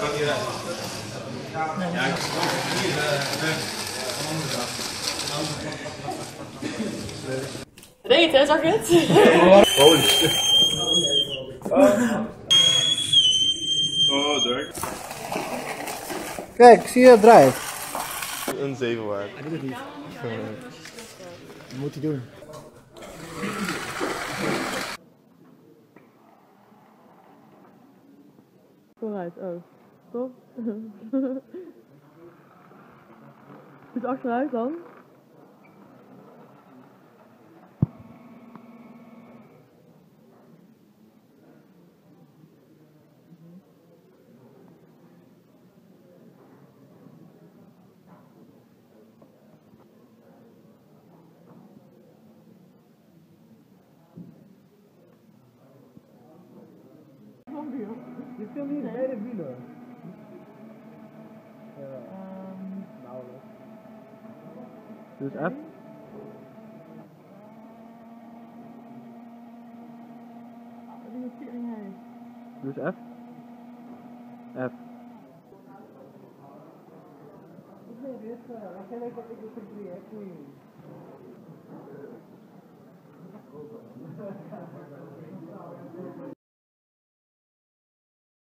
Ja, ik Reed, hè, zag je het? Holy shit. Oh, druk. Kijk, zie je het draait? Een 7 waard. Hij doet het niet. Wat moet hij doen? Vooruit, oh. Stop. Goed achteruit dan. Je filmt niet beide wielen. Nauwelijks. Dus F. Dus F. F. Nee, dit is... Wacht even, ik heb 3, hè?